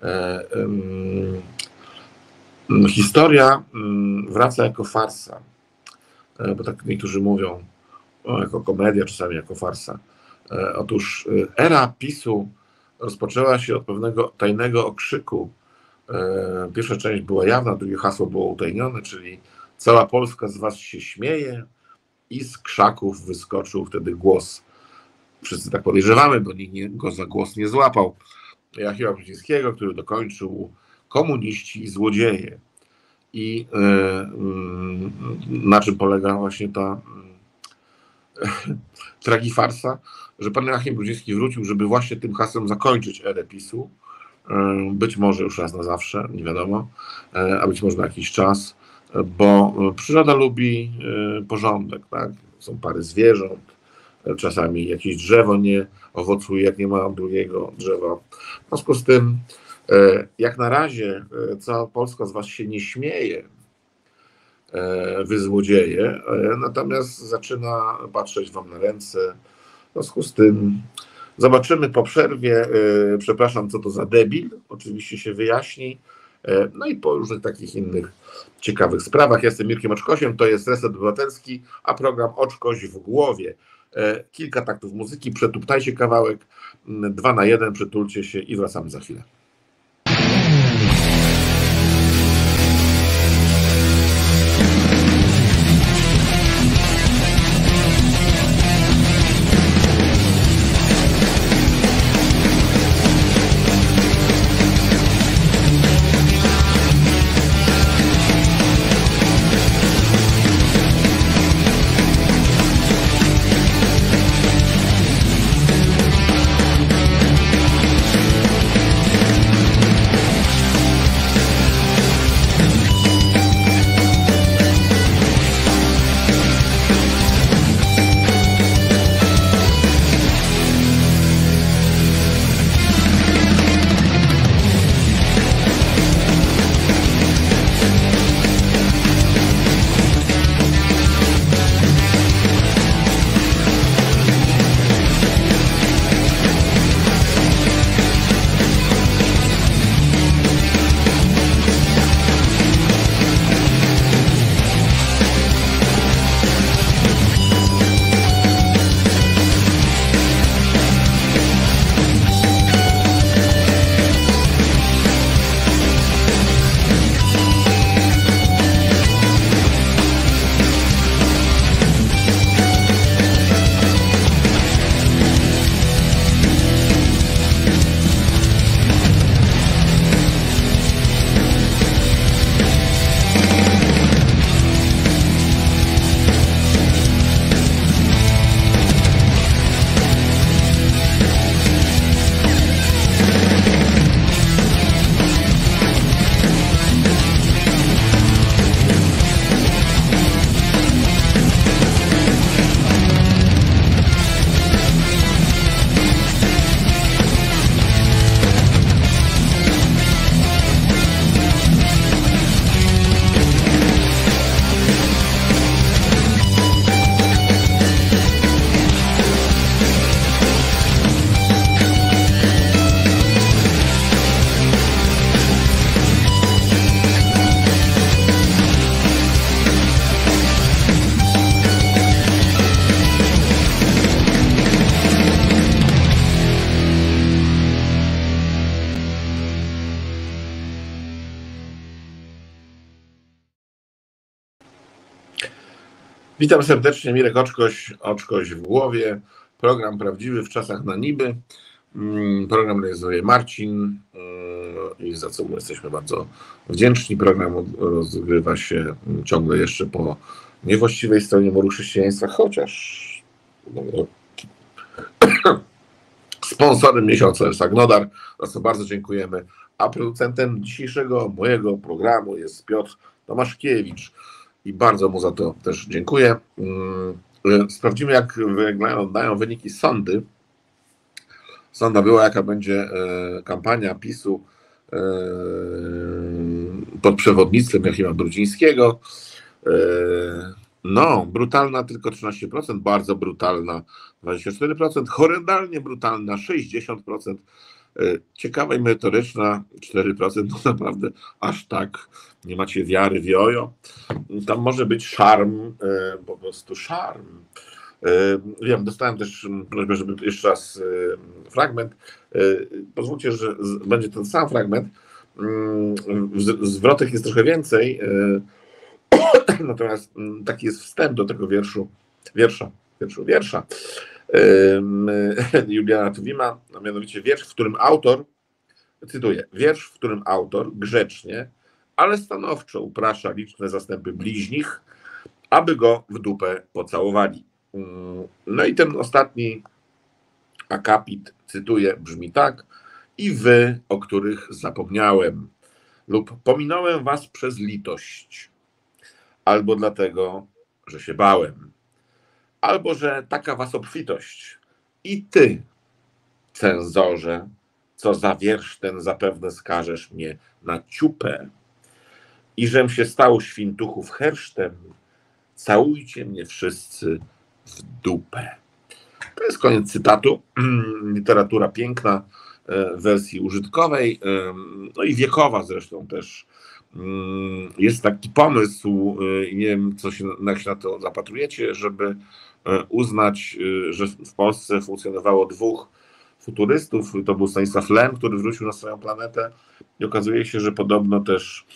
um, historia um, wraca jako farsa, bo tak niektórzy mówią, o, jako komedia, czasami jako farsa. Otóż era PiSu rozpoczęła się od pewnego tajnego okrzyku. Pierwsza część była jawna, drugie hasło było utajnione, czyli cała Polska z was się śmieje i z krzaków wyskoczył wtedy głos. Wszyscy tak podejrzewamy, bo nikt nie, go za głos nie złapał. Joachima Brudzińskiego, który dokończył komuniści i złodzieje. I yy, na czym polega właśnie ta yy, tragifarsa, że pan Joachim Brudziński wrócił, żeby właśnie tym hasłem zakończyć erę PiSu. Yy, być może już raz na zawsze, nie wiadomo, yy, a być może na jakiś czas, bo przyroda lubi porządek, tak? Są pary zwierząt, czasami jakieś drzewo nie owocuje, jak nie ma drugiego drzewa. W związku z tym, jak na razie cała Polska z was się nie śmieje, wy złodzieje, natomiast zaczyna patrzeć wam na ręce. W związku z tym zobaczymy po przerwie, przepraszam, co to za debil, oczywiście się wyjaśni. No i po różnych takich innych ciekawych sprawach. Ja jestem Mirkiem Oczkosiem, to jest Reset Obywatelski, a program Oczkoś w głowie. Kilka taktów muzyki, przetuptajcie kawałek, dwa na jeden, przytulcie się i wracamy za chwilę. Witam serdecznie, Mirek Oczkoś, Oczkoś w głowie. Program prawdziwy w czasach na niby. Program realizuje Marcin i za co mu jesteśmy bardzo wdzięczni. Program rozgrywa się ciągle jeszcze po niewłaściwej stronie muru chrześcijaństwa, chociaż no, sponsorem miesiąca jest Agnodar, za co bardzo dziękujemy. A producentem dzisiejszego mojego programu jest Piotr Tomaszkiewicz i bardzo mu za to też dziękuję. Sprawdzimy, jak wyglądają wyniki sądy. Sonda była, jaka będzie kampania PiSu pod przewodnictwem Joachima Brudzińskiego. No, brutalna tylko trzynaście procent, bardzo brutalna dwadzieścia cztery procent, horrendalnie brutalna sześćdziesiąt procent, ciekawa i merytoryczna cztery procent, no naprawdę aż tak nie macie wiary w jojo. Tam może być szarm, po prostu szarm. Wiem, dostałem też prośbę, żeby jeszcze raz fragment. Pozwólcie, że będzie ten sam fragment. Zwrotek jest trochę więcej, natomiast taki jest wstęp do tego wierszu, wiersza, wierszu, wiersza Juliana Tuwima, a mianowicie wiersz, w którym autor, cytuję, wiersz, w którym autor grzecznie, ale stanowczo uprasza liczne zastępy bliźnich, aby go w dupę pocałowali. No i ten ostatni akapit, cytuję, brzmi tak: i wy, o których zapomniałem lub pominąłem was przez litość, albo dlatego, że się bałem, albo że taka was obfitość. I ty, cenzorze, co za wiersz ten zapewne skażesz mnie na ciupę, i żem się stał świntuchów hersztem, całujcie mnie wszyscy w dupę. To jest koniec cytatu. Literatura piękna w wersji użytkowej, no i wiekowa zresztą też. Jest taki pomysł, nie wiem, co się, jak się na to zapatrujecie, żeby uznać, że w Polsce funkcjonowało dwóch futurystów. To był Stanisław Lem, który wrócił na swoją planetę, i okazuje się, że podobno też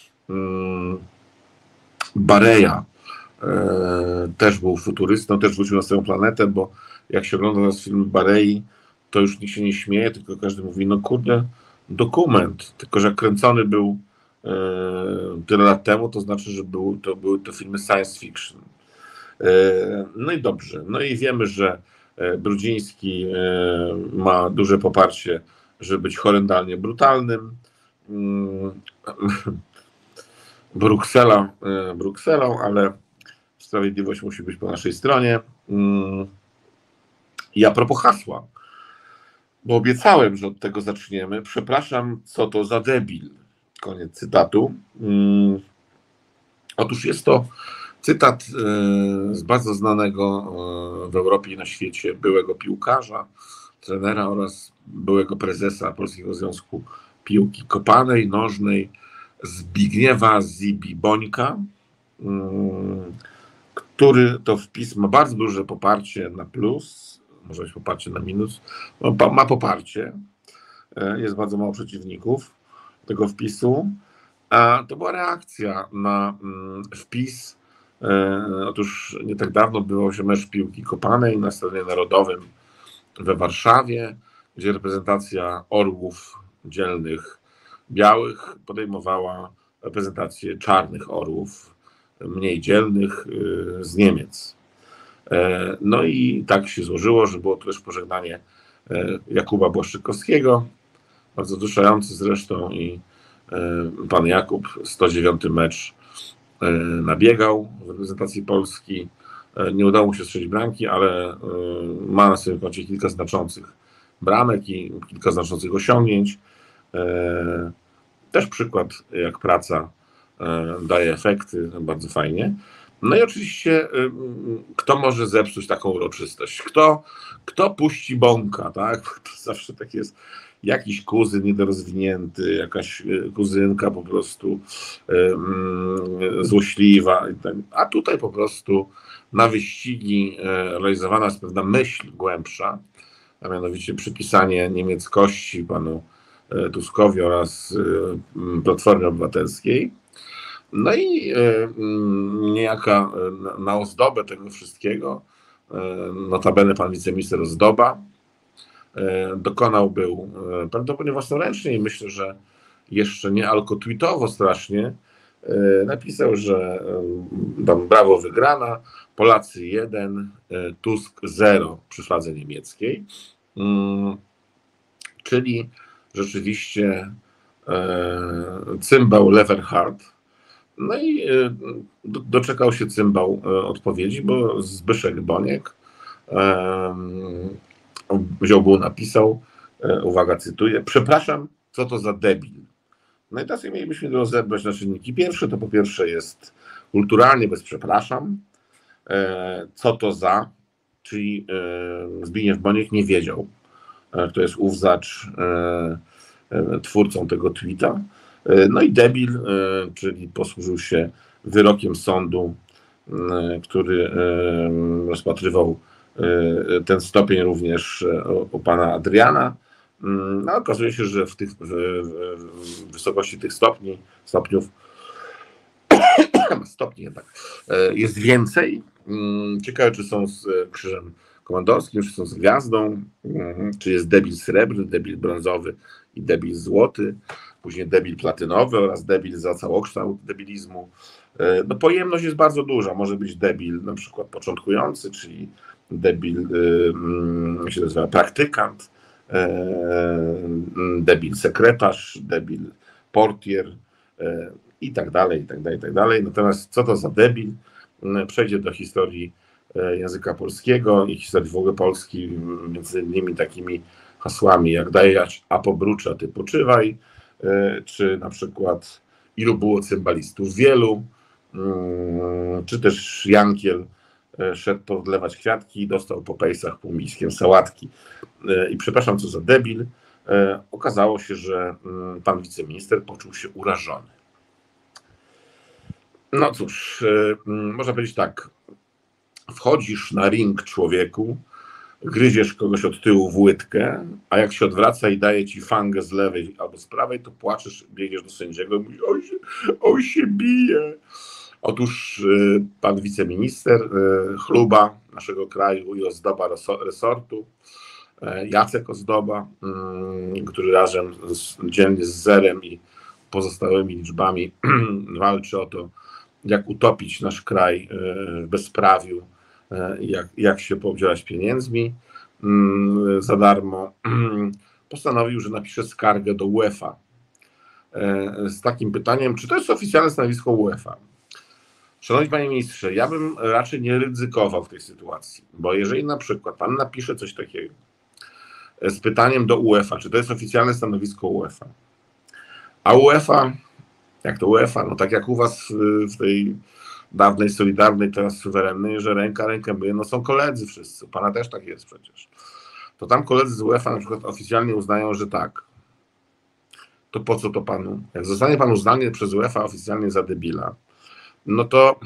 Bareja też był futurystą, też wrócił na swoją planetę, bo jak się ogląda nas film Barei, to już nikt się nie śmieje, tylko każdy mówi, no kurde, dokument, tylko że kręcony był tyle lat temu, to znaczy, że był, to były to filmy science fiction. No i dobrze, no i wiemy, że Brudziński ma duże poparcie, żeby być horrendalnie brutalnym. Bruksela, Brukselą, ale sprawiedliwość musi być po naszej stronie. I a propos hasła, bo obiecałem, że od tego zaczniemy. Przepraszam, co to za debil. Koniec cytatu. Otóż jest to cytat z bardzo znanego w Europie i na świecie byłego piłkarza, trenera oraz byłego prezesa Polskiego Związku Piłki Kopanej, Nożnej, Zbigniewa Zibi-Bońka, który to wpis ma bardzo duże poparcie na plus, może być poparcie na minus, ma poparcie, jest bardzo mało przeciwników tego wpisu, a to była reakcja na wpis. Otóż nie tak dawno odbywał się mecz piłki kopanej na Stadionie Narodowym we Warszawie, gdzie reprezentacja orłów dzielnych białych podejmowała reprezentację czarnych orłów, mniej dzielnych, z Niemiec. No i tak się złożyło, że było to też pożegnanie Jakuba Błaszczykowskiego, bardzo wzruszający zresztą, i pan Jakub sto dziewiąty mecz nabiegał w reprezentacji Polski. Nie udało mu się strzelić bramki, ale ma na swoim koncie kilka znaczących bramek i kilka znaczących osiągnięć. Też przykład, jak praca daje efekty, bardzo fajnie. No i oczywiście, kto może zepsuć taką uroczystość? Kto, kto puści bąka, tak? To zawsze tak jest. Jakiś kuzyn niedorozwinięty, jakaś kuzynka po prostu um, złośliwa. A tutaj po prostu na wyścigi realizowana jest pewna myśl głębsza, a mianowicie przypisanie niemieckości panu Tuskowi oraz Platformie Obywatelskiej. No i niejaka na ozdobę tego wszystkiego, notabene pan wiceminister Ozdoba dokonał był prawdopodobnie własnoręcznie i myślę, że jeszcze nie alko-tweetowo strasznie, napisał, że tam brawo wygrana, Polacy jeden, Tusk zero przy fladze niemieckiej, czyli rzeczywiście cymbał Leverhard. No i doczekał się cymbał odpowiedzi, bo Zbyszek Boniek wziął go, napisał, uwaga, cytuję: przepraszam, co to za debil. No i teraz mielibyśmy rozebrać na czynniki pierwsze. To po pierwsze jest kulturalnie bez przepraszam. Co to za, czyli Zbigniew Boniek nie wiedział, kto jest ów zacz twórcą tego tweeta. No i debil, czyli posłużył się wyrokiem sądu, który rozpatrywał ten stopień również u pana Adriana. No, okazuje się, że w, tych, w, w wysokości tych stopni, stopniów, stopni jednak, jest więcej. Ciekawe, czy są z krzyżem komandorskim, czy są z gwiazdą, czy jest debil srebrny, debil brązowy i debil złoty, później debil platynowy oraz debil za całokształt debilizmu. No, pojemność jest bardzo duża. Może być debil na przykład początkujący, czyli debil, jak się nazywa, praktykant, debil sekretarz, debil portier i tak dalej, i tak dalej, i tak dalej. Natomiast co to za debil? Przejdzie do historii języka polskiego i historii w ogóle Polski, między innymi takimi hasłami jak dajesz apobrucza, ty poczywaj, czy na przykład ilu było cymbalistów wielu, czy też Jankiel szedł podlewać kwiatki i dostał po pejsach półmiskiem sałatki. I przepraszam, co za debil. Okazało się, że pan wiceminister poczuł się urażony. No cóż, można powiedzieć tak. Wchodzisz na ring, człowieku, gryziesz kogoś od tyłu w łydkę, a jak się odwraca i daje ci fangę z lewej albo z prawej, to płaczesz, biegniesz do sędziego i mówisz: on się, on się bije. Otóż pan wiceminister, chluba naszego kraju i ozdoba resortu, Jacek Ozdoba, który razem z, dziennie z zerem i pozostałymi liczbami walczy o to, jak utopić nasz kraj w bezprawiu, jak, jak się poobdzierać pieniędzmi za darmo, postanowił, że napisze skargę do UEFA z takim pytaniem, czy to jest oficjalne stanowisko UEFA. Szanowni panie ministrze, ja bym raczej nie ryzykował w tej sytuacji, bo jeżeli na przykład pan napisze coś takiego z pytaniem do UEFA, czy to jest oficjalne stanowisko UEFA, a UEFA, jak to UEFA, no tak jak u was w tej dawnej Solidarnej, teraz suwerennej, że ręka rękę myje, no są koledzy wszyscy, pana też tak jest przecież, to tam koledzy z UEFA na przykład oficjalnie uznają, że tak, to po co to panu? Jak zostanie pan uznany przez UEFA oficjalnie za debila, no to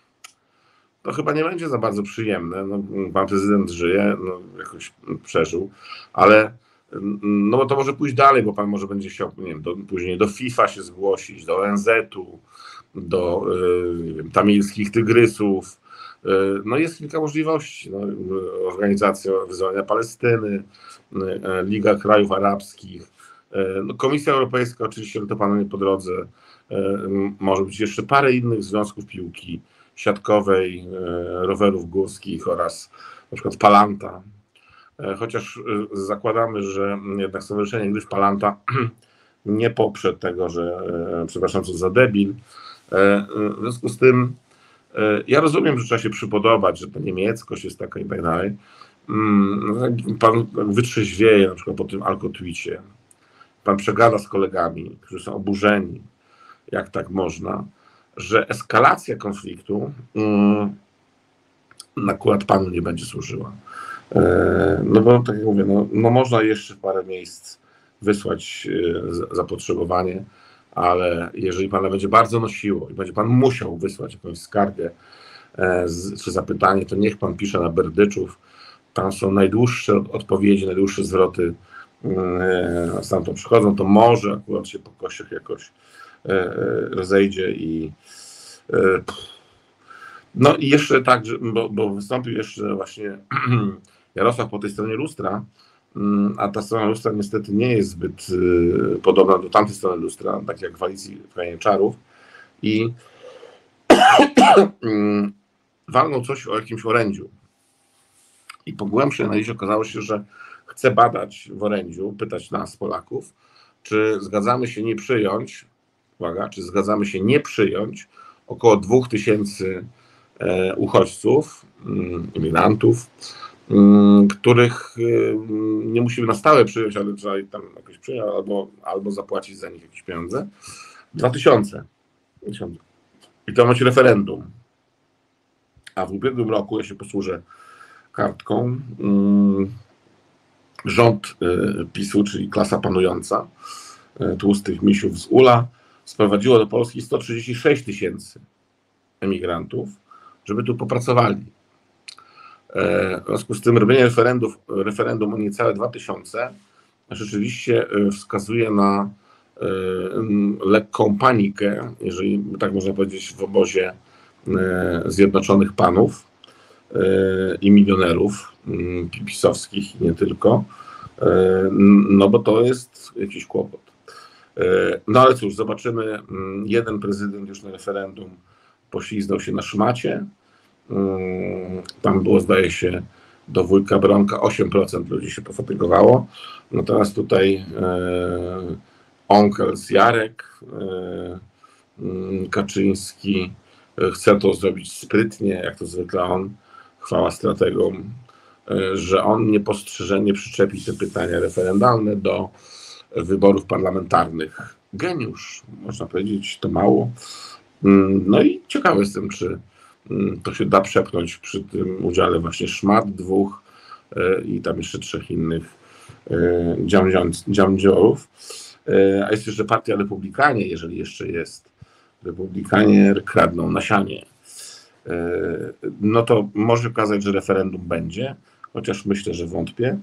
to chyba nie będzie za bardzo przyjemne. No, pan prezydent żyje, no, jakoś przeżył, ale no to może pójść dalej, bo pan może będzie chciał, nie wiem, do, później do FIFA się zgłosić, do O N Z u, do y, wiem, tamilskich tygrysów. Y, no jest kilka możliwości. No, Organizacja Wyzwolenia Palestyny, y, Liga Krajów Arabskich, y, no, Komisja Europejska oczywiście, ale to panu nie po drodze. Y, może być jeszcze parę innych związków piłki siatkowej, rowerów górskich oraz na przykład Palanta. Chociaż zakładamy, że jednak Stowarzyszenie Gry w Palanta nie poprze tego, że przepraszam, co za debil. W związku z tym ja rozumiem, że trzeba się przypodobać, że ta niemieckość jest taka i tak dalej. Pan wytrzeźwieje na przykład po tym alko-tweetie. Pan przegada z kolegami, którzy są oburzeni, jak tak można, że eskalacja konfliktu um, akurat panu nie będzie służyła. E, no bo tak jak mówię, no, no można jeszcze w parę miejsc wysłać e, zapotrzebowanie, ale jeżeli pana będzie bardzo nosiło i będzie pan musiał wysłać jakąś skargę e, z, czy zapytanie, to niech pan pisze na Berdyczów. Tam są najdłuższe odpowiedzi, najdłuższe zwroty e, stamtąd przychodzą, to może akurat się po kościach jakoś rozejdzie i no i jeszcze tak, bo, bo wystąpił jeszcze właśnie Jarosław po tej stronie lustra, a ta strona lustra niestety nie jest zbyt podobna do tamtej strony lustra, tak jak w Alicji w Krainie Czarów, i walnął coś o jakimś orędziu. I po głębszej analizie okazało się, że chce badać w orędziu, pytać nas, Polaków, czy zgadzamy się nie przyjąć, uwaga, czy zgadzamy się nie przyjąć około dwóch tysięcy uchodźców, imigrantów, których nie musimy na stałe przyjąć, ale trzeba ich tam jakoś przyjąć, albo, albo zapłacić za nich jakieś pieniądze. Dwa tysiące. I to ma być referendum. A w ubiegłym roku, ja się posłużę kartką, rząd PiSu, czyli klasa panująca, tłustych misiów z ula, sprowadziło do Polski sto trzydzieści sześć tysięcy emigrantów, żeby tu popracowali. W związku z tym robienie referendum, referendum o niecałe dwa tysiące rzeczywiście wskazuje na lekką panikę, jeżeli tak można powiedzieć, w obozie Zjednoczonych Panów i milionerów pisowskich i nie tylko, no bo to jest jakiś kłopot. No ale cóż, zobaczymy, jeden prezydent już na referendum pośliznął się na szmacie, tam było, zdaje się, do wujka Bronka osiem procent ludzi się pofatygowało, natomiast tutaj Onkels Jarek Kaczyński chce to zrobić sprytnie, jak to zwykle on, chwała strategom, że on niepostrzeżenie przyczepi te pytania referendalne do wyborów parlamentarnych. Geniusz, można powiedzieć, to mało. No i ciekawy jestem, czy to się da przepchnąć przy tym udziale właśnie Szmat dwóch i tam jeszcze trzech innych dziamdziorów. A jest jeszcze partia Republikanie, jeżeli jeszcze jest. Republikanie kradną na sianie. No to może okazać, że referendum będzie, chociaż myślę, że wątpię.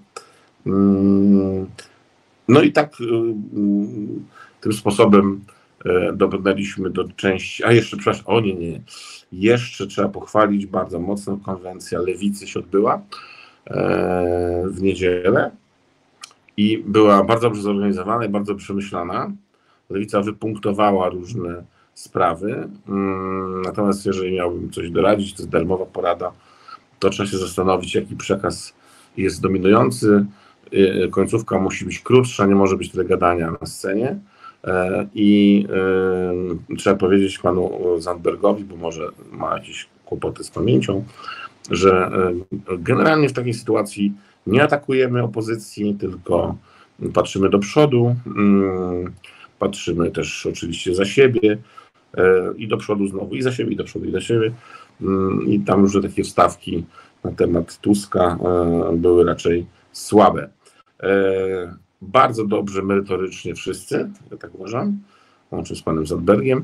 No i tak tym sposobem dobrnęliśmy do części, a jeszcze, przepraszam, o nie, nie, jeszcze trzeba pochwalić bardzo mocno, konwencja Lewicy się odbyła w niedzielę i była bardzo dobrze zorganizowana i bardzo przemyślana. Lewica wypunktowała różne sprawy, natomiast jeżeli miałbym coś doradzić, to jest darmowa porada, to trzeba się zastanowić, jaki przekaz jest dominujący. Końcówka musi być krótsza, nie może być tyle gadania na scenie i trzeba powiedzieć panu Zandbergowi, bo może ma jakieś kłopoty z pamięcią, że generalnie w takiej sytuacji nie atakujemy opozycji, tylko patrzymy do przodu, patrzymy też oczywiście za siebie i do przodu znowu, i za siebie, i do przodu, i do siebie. I tam już takie wstawki na temat Tuska były raczej słabe. Bardzo dobrze merytorycznie wszyscy, ja tak uważam, łącznie z panem Zandbergiem.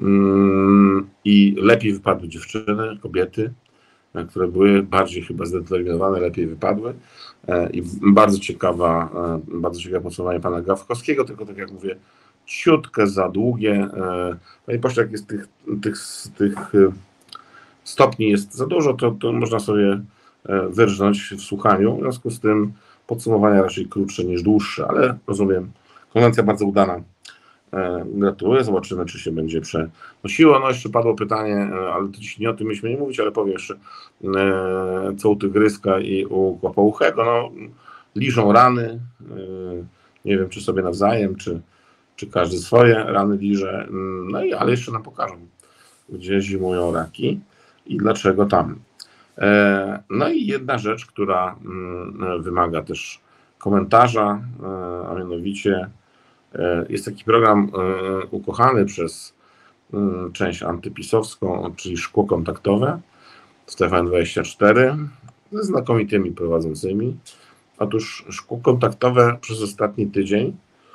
I lepiej wypadły dziewczyny, kobiety, które były bardziej chyba zdeterminowane, lepiej wypadły. I bardzo ciekawa, bardzo ciekawe podsumowanie pana Gawkowskiego, tylko tak jak mówię, ciutkę za długie. Panie pośle, jak jest tych, tych, tych stopni jest za dużo, to, to można sobie wyrżnąć w słuchaniu. W związku z tym podsumowania raczej krótsze niż dłuższe, ale rozumiem, konwencja bardzo udana. Gratuluję, zobaczymy, czy się będzie przenosiło. No jeszcze padło pytanie, ale to dziś nie o tym mieliśmy nie mówić, ale powiem jeszcze, co u Tygryska i u Kłapouchego, no liżą rany, nie wiem, czy sobie nawzajem, czy, czy każdy swoje rany liże, no i ale jeszcze nam pokażą, gdzie zimują raki i dlaczego tam. No i jedna rzecz, która wymaga też komentarza, a mianowicie jest taki program ukochany przez część antypisowską, czyli Szkło Kontaktowe z T V N dwadzieścia cztery ze znakomitymi prowadzącymi. Otóż Szkło Kontaktowe przez ostatni tydzień,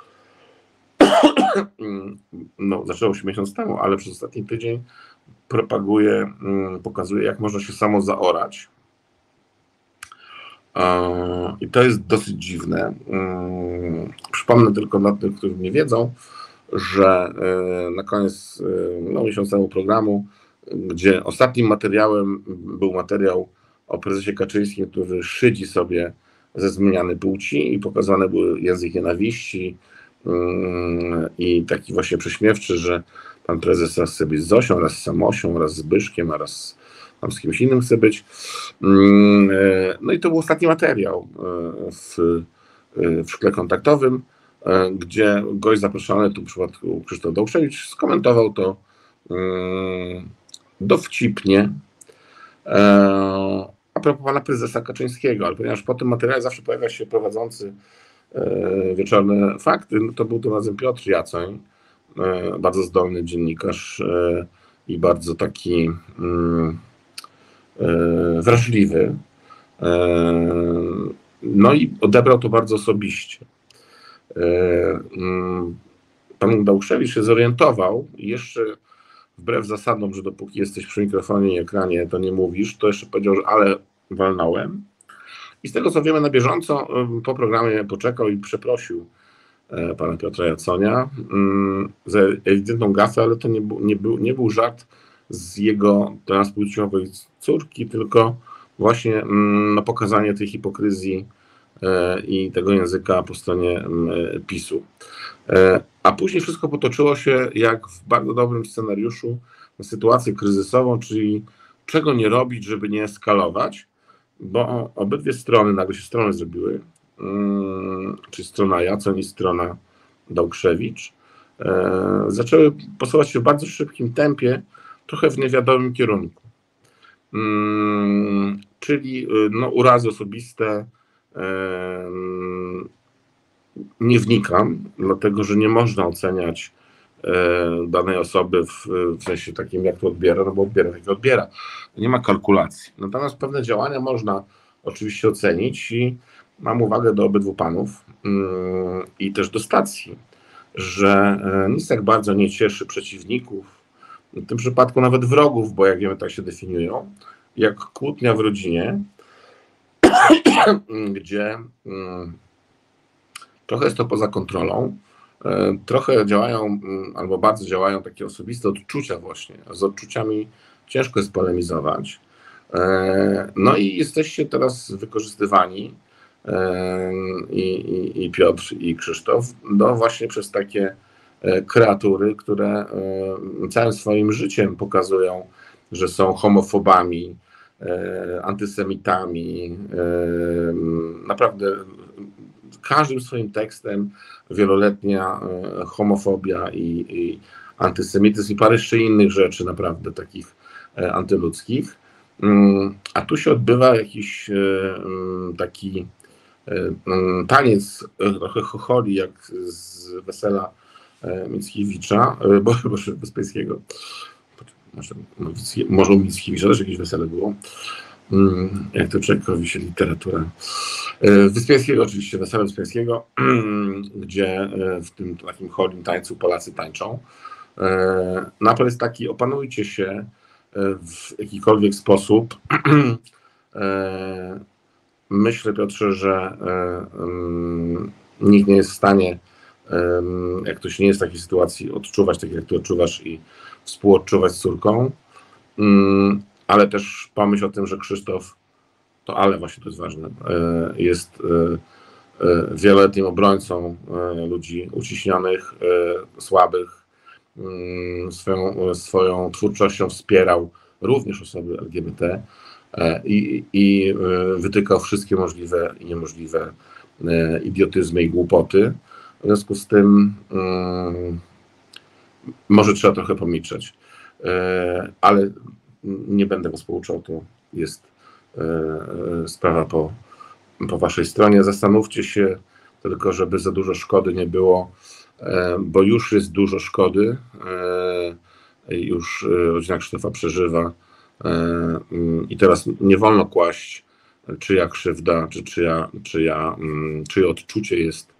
no zaczęło się miesiąc temu, ale przez ostatni tydzień propaguje, pokazuje, jak można się samo zaorać. I to jest dosyć dziwne. Przypomnę tylko dla tych, którzy nie wiedzą, że na koniec no, miesiącowego programu, gdzie ostatnim materiałem był materiał o prezesie Kaczyńskim, który szydzi sobie ze zmiany płci i pokazany był język nienawiści i taki właśnie prześmiewczy, że pan prezes raz chce być z Zosią, raz z Samosią, raz z Zbyszkiem, a raz tam z kimś innym chce być. No i to był ostatni materiał w, w szkle kontaktowym, gdzie gość zaproszony, tu w przypadku Krzysztof Dałgrzewicz, skomentował to dowcipnie a propos pana prezesa Kaczyńskiego, ale ponieważ po tym materiale zawsze pojawia się prowadzący Wieczorne Fakty, no to był tym razem Piotr Jacoń, bardzo zdolny dziennikarz i bardzo taki wrażliwy. No i odebrał to bardzo osobiście. Pan Dałgrzewicz się zorientował i jeszcze wbrew zasadom, że dopóki jesteś przy mikrofonie i ekranie, to nie mówisz, to jeszcze powiedział, że ale walnąłem. I z tego, co wiemy na bieżąco, po programie poczekał i przeprosił pana Piotra Jaconia za ewidentną gafę, ale to nie był, nie był, nie był żart z jego transpłciowej córki, tylko właśnie no, pokazanie tej hipokryzji i tego języka po stronie PiSu. A później wszystko potoczyło się jak w bardzo dobrym scenariuszu na sytuację kryzysową, czyli czego nie robić, żeby nie eskalować, bo obydwie strony, nagle się strony zrobiły, czyli strona Jacoń i strona Dałgrzewicz, zaczęły posuwać się w bardzo szybkim tempie, trochę w niewiadomym kierunku. Czyli no, urazy osobiste, nie wnikam, dlatego że nie można oceniać danej osoby w, w sensie takim, jak to odbiera, no bo odbiera, jak to odbiera. Nie ma kalkulacji. Natomiast pewne działania można oczywiście ocenić i mam uwagę do obydwu panów i też do stacji, że nic tak bardzo nie cieszy przeciwników, w tym przypadku nawet wrogów, bo jak wiemy, tak się definiują, jak kłótnia w rodzinie, gdzie trochę jest to poza kontrolą, trochę działają, albo bardzo działają takie osobiste odczucia właśnie. Z odczuciami ciężko jest polemizować. No i jesteście teraz wykorzystywani i, i, i Piotr, i Krzysztof, no właśnie przez takie kreatury, które całym swoim życiem pokazują, że są homofobami, antysemitami, naprawdę każdym swoim tekstem wieloletnia homofobia i, i antysemityzm i parę jeszcze innych rzeczy naprawdę takich antyludzkich. A tu się odbywa jakiś taki taniec trochę chocholi jak z wesela Mickiewicza, bo może Wyspiańskiego. Może, może u Mickiewicza też jakieś wesele było. Jak to człowiekowi się literatura. Wyspiańskiego oczywiście, wesele Wyspiańskiego, gdzie w tym takim cholim tańcu Polacy tańczą. No apel jest taki, opanujcie się w jakikolwiek sposób. Myślę, Piotrze, że nikt nie jest w stanie, jak ktoś nie jest w takiej sytuacji, odczuwać tak, jak ty odczuwasz i współodczuwać z córką. Ale też pomyśl o tym, że Krzysztof, to ale właśnie to jest ważne, jest wieloletnim obrońcą ludzi uciśnionych, słabych. Swoją, swoją twórczością wspierał również osoby L G B T i, i wytykał wszystkie możliwe i niemożliwe idiotyzmy i głupoty. W związku z tym może trzeba trochę pomilczeć, ale nie będę was pouczał, to jest sprawa po, po waszej stronie. Zastanówcie się tylko, żeby za dużo szkody nie było, bo już jest dużo szkody, już rodzina Krzysztofa przeżywa i teraz nie wolno kłaść, czyja krzywda, czy czyja, czyja, czyje odczucie jest,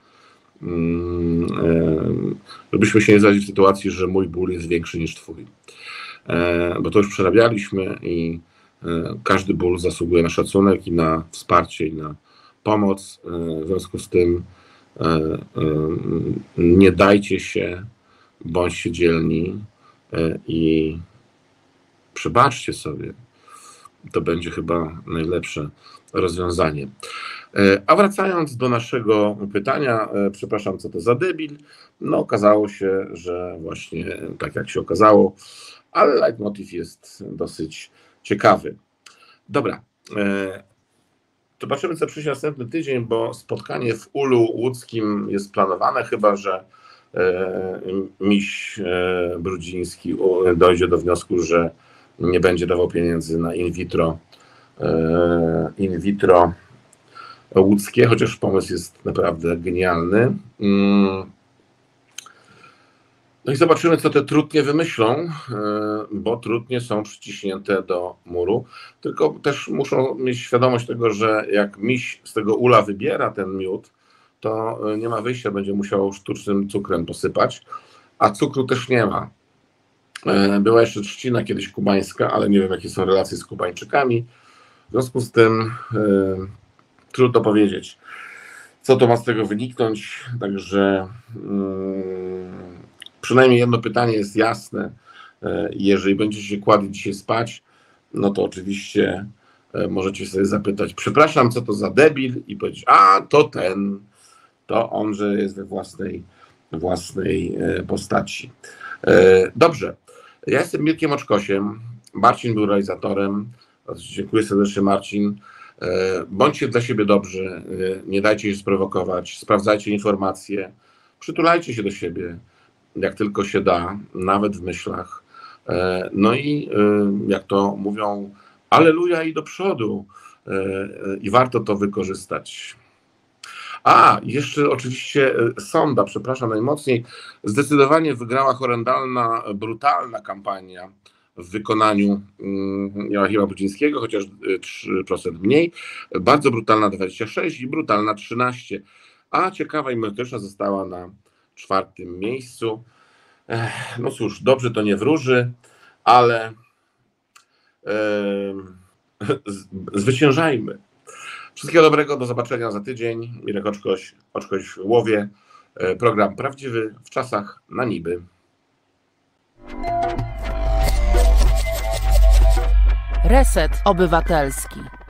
żebyśmy się nie znaleźli w sytuacji, że mój ból jest większy niż twój, bo to już przerabialiśmy i każdy ból zasługuje na szacunek i na wsparcie i na pomoc. W związku z tym nie dajcie się bądźcie dzielni i przebaczcie sobie. To będzie chyba najlepsze rozwiązanie. A wracając do naszego pytania, przepraszam, co to za debil, no okazało się, że właśnie tak jak się okazało, ale leitmotiv jest dosyć ciekawy. Dobra, zobaczymy, co przyjdzie następny tydzień, bo spotkanie w Ulu Łódzkim jest planowane, chyba że miś Brudziński dojdzie do wniosku, że nie będzie dawał pieniędzy na in vitro, in vitro łódzkie, chociaż pomysł jest naprawdę genialny. No i zobaczymy, co te trutnie wymyślą, bo trutnie są przyciśnięte do muru, tylko też muszą mieć świadomość tego, że jak miś z tego ula wybiera ten miód, to nie ma wyjścia, będzie musiał sztucznym cukrem posypać, a cukru też nie ma. Była jeszcze trzcina kiedyś kubańska, ale nie wiem, jakie są relacje z Kubańczykami. W związku z tym yy, trudno powiedzieć, co to ma z tego wyniknąć. Także yy, przynajmniej jedno pytanie jest jasne. Yy, jeżeli będziecie się kładli dzisiaj spać, no to oczywiście yy, możecie sobie zapytać, przepraszam, co to za debil? I powiedzieć, a to ten, to on, że jest we własnej, własnej yy, postaci. Yy, dobrze. Ja jestem Mirkiem Oczkosiem, Marcin był realizatorem. Dziękuję serdecznie, Marcin. Bądźcie dla siebie dobrzy, nie dajcie się sprowokować, sprawdzajcie informacje, przytulajcie się do siebie, jak tylko się da, nawet w myślach. No i jak to mówią, alleluja i do przodu. I warto to wykorzystać. A, jeszcze oczywiście sonda, przepraszam najmocniej, zdecydowanie wygrała horrendalna, brutalna kampania w wykonaniu Joachima Brudzińskiego, chociaż trzy procent mniej, bardzo brutalna dwadzieścia sześć i brutalna trzynaście, a ciekawa i merytoryczna została na czwartym miejscu. No cóż, dobrze to nie wróży, ale yy, zwyciężajmy. Wszystkiego dobrego, do zobaczenia za tydzień. Mirek Oczkoś, Oczkoś w Łowie. Program prawdziwy w czasach na niby. Reset Obywatelski.